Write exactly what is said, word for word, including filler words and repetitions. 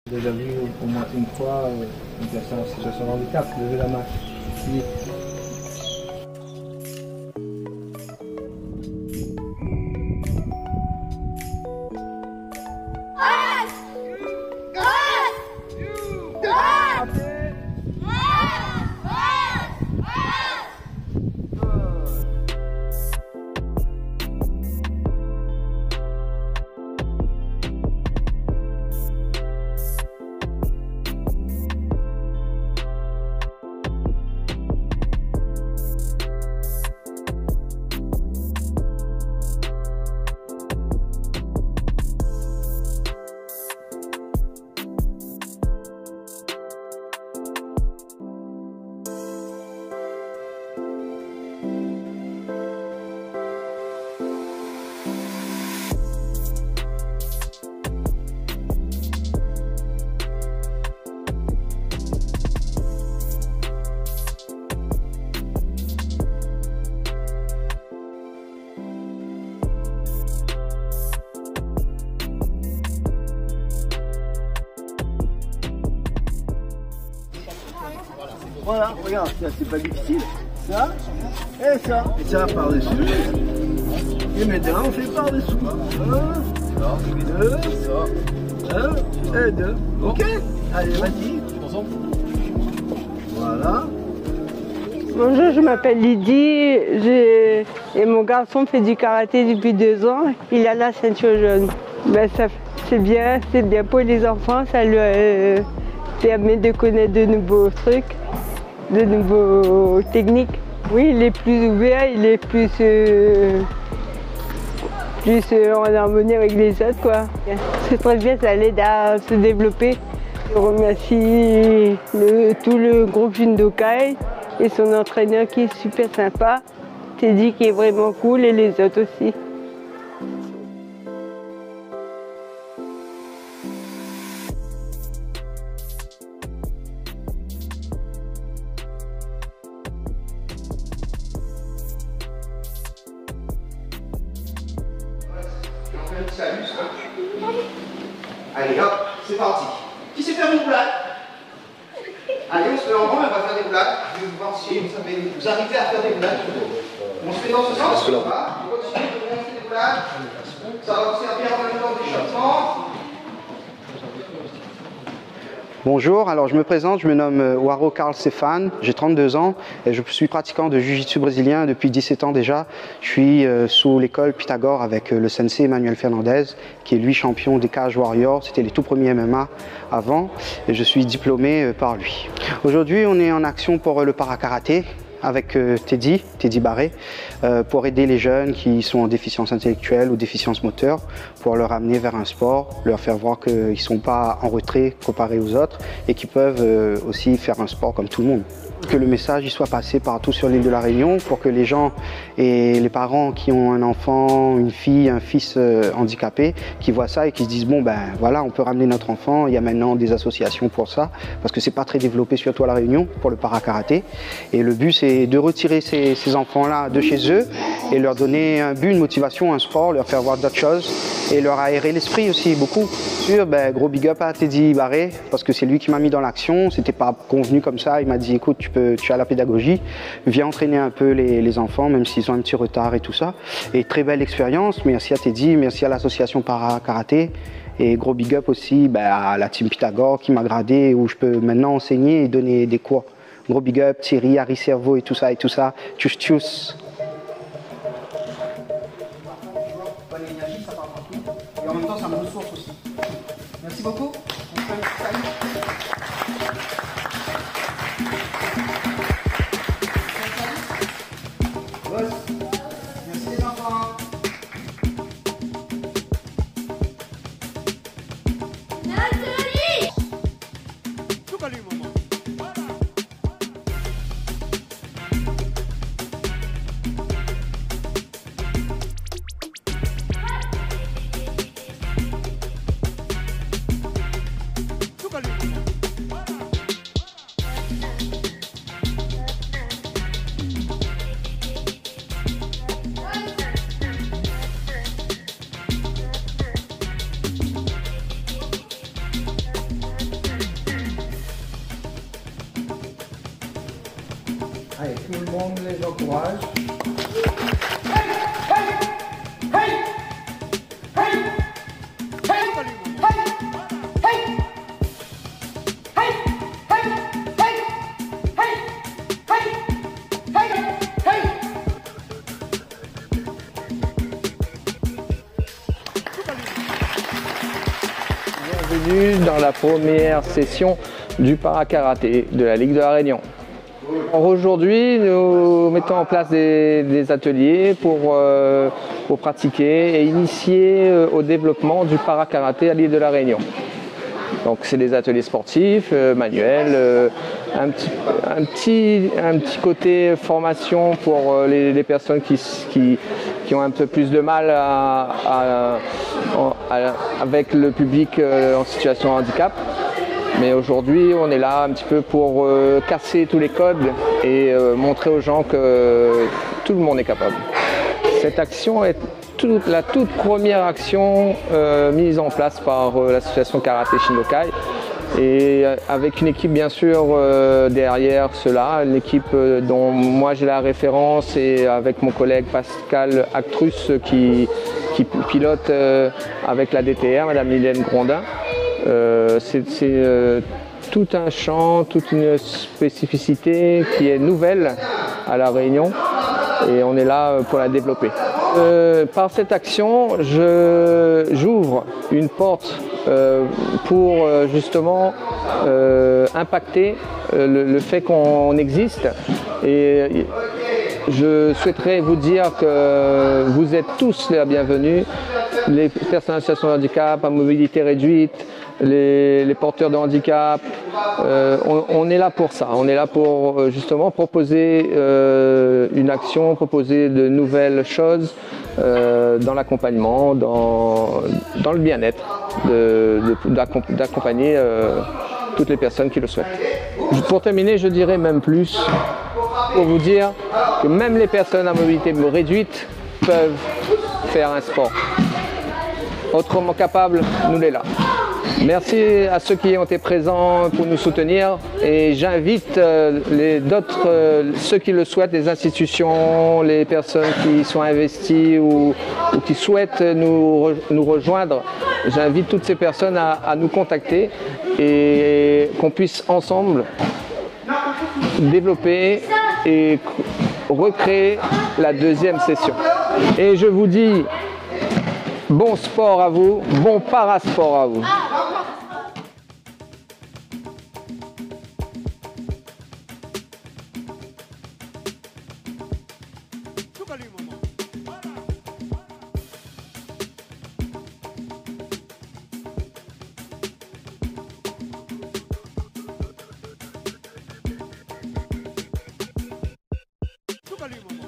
Déjà vu au moins une fois euh, une personne en situation de handicap, lever la main. Oui. Voilà, regarde, ça c'est pas difficile. Ça, et ça, et ça par-dessus. Et maintenant on fait par-dessous. Un, deux, un et deux. Ok? Allez, vas-y. Voilà. Bonjour, je m'appelle Lydie je... et mon garçon fait du karaté depuis deux ans. Il a la ceinture jaune. Ben, ça, c'est bien, c'est bien pour les enfants, ça lui euh, permet de connaître de nouveaux trucs, de nouveaux techniques. Oui, il est plus ouvert, il est plus, euh, plus euh, en harmonie avec les autres, quoi. C'est très bien, ça l'aide à se développer. Je remercie le, tout le groupe Jundokai et son entraîneur qui est super sympa, Teddy qui est vraiment cool et les autres aussi. Allez hop, c'est parti. Qui sait faire une roulade? Allez, on se met en rang et on va faire des roulades. Je vais voir si vous, savez, vous arrivez à faire des roulades. On se fait dans ce sens. Voilà. On continue de monter des roulades. Ça va vous servir en même temps d'échauffement. Bonjour, alors je me présente, je me nomme Waro Carl Stéphane, j'ai trente-deux ans et je suis pratiquant de Jiu-Jitsu brésilien depuis dix-sept ans déjà. Je suis euh, sous l'école Pythagore avec euh, le sensei Emmanuel Fernandez qui est lui champion des Cage Warriors, c'était les tout premiers M M A avant et je suis diplômé euh, par lui. Aujourd'hui on est en action pour euh, le para-karaté avec euh, Teddy, Teddy Barré, euh, pour aider les jeunes qui sont en déficience intellectuelle ou déficience moteur, pour leur amener vers un sport, leur faire voir qu'ils ne sont pas en retrait comparés aux autres et qu'ils peuvent euh, aussi faire un sport comme tout le monde. Que le message il soit passé partout sur l'île de la Réunion pour que les gens et les parents qui ont un enfant, une fille, un fils euh, handicapé, qui voient ça et qui se disent bon ben voilà on peut ramener notre enfant, il y a maintenant des associations pour ça parce que c'est pas très développé surtout à la Réunion pour le para-karaté et le but c'est de retirer ces, ces enfants là de chez eux et leur donner un but, une motivation, un sport, leur faire voir d'autres choses et leur aérer l'esprit aussi beaucoup. Sur ben, gros big up à Teddy Barré parce que c'est lui qui m'a mis dans l'action, c'était pas convenu comme ça, il m'a dit écoute tu peux tu as la pédagogie, viens entraîner un peu les, les enfants même s'ils ont un petit retard et tout ça. Et très belle expérience, merci à Teddy, merci à l'association para-karaté et gros big up aussi ben, à la team Pythagore qui m'a gradé où je peux maintenant enseigner et donner des cours. Gros big up, Thierry, Harry Cerveau et tout ça et tout ça. Tchuss tchuss. Bonne énergie, ça part partout. Et en même temps, ça me ressource aussi. Merci beaucoup. On se fait une salut. Merci les enfants. Allez, tout le monde les encourage. Bienvenue dans la première session du para-karaté de la Ligue de la Réunion. Aujourd'hui, nous mettons en place des, des ateliers pour, euh, pour pratiquer et initier euh, au développement du para-karaté à l'île de la Réunion. Donc c'est des ateliers sportifs, euh, manuels, euh, un, petit, un, petit, un petit côté formation pour euh, les, les personnes qui, qui, qui ont un peu plus de mal à, à, à, avec le public euh, en situation de handicap. Mais aujourd'hui, on est là un petit peu pour euh, casser tous les codes et euh, montrer aux gens que tout le monde est capable. Cette action est toute, la toute première action euh, mise en place par euh, l'association Karaté Shindokai et euh, avec une équipe bien sûr euh, derrière cela, une équipe euh, dont moi j'ai la référence et avec mon collègue Pascal Actrus qui, qui pilote euh, avec la D T R, Madame Liliane Grondin. Euh, c'est euh, tout un champ, toute une spécificité qui est nouvelle à La Réunion et on est là pour la développer. Euh, par cette action, j'ouvre une porte euh, pour euh, justement euh, impacter euh, le, le fait qu'on existe et je souhaiterais vous dire que vous êtes tous les bienvenus, les personnes en situation de handicap, à mobilité réduite, Les, les porteurs de handicap, euh, on, on est là pour ça, on est là pour euh, justement proposer euh, une action, proposer de nouvelles choses euh, dans l'accompagnement, dans, dans le bien-être, d'accompagner euh, toutes les personnes qui le souhaitent. Pour terminer, je dirais même plus, pour vous dire que même les personnes à mobilité réduite peuvent faire un sport. Autrement capable, nous les là. Merci à ceux qui ont été présents pour nous soutenir et j'invite euh, les d'autres, euh, ceux qui le souhaitent, les institutions, les personnes qui sont investies ou, ou qui souhaitent nous, re, nous rejoindre. J'invite toutes ces personnes à, à nous contacter et qu'on puisse ensemble développer et recréer la deuxième session. Et je vous dis bon sport à vous, bon parasport à vous. Super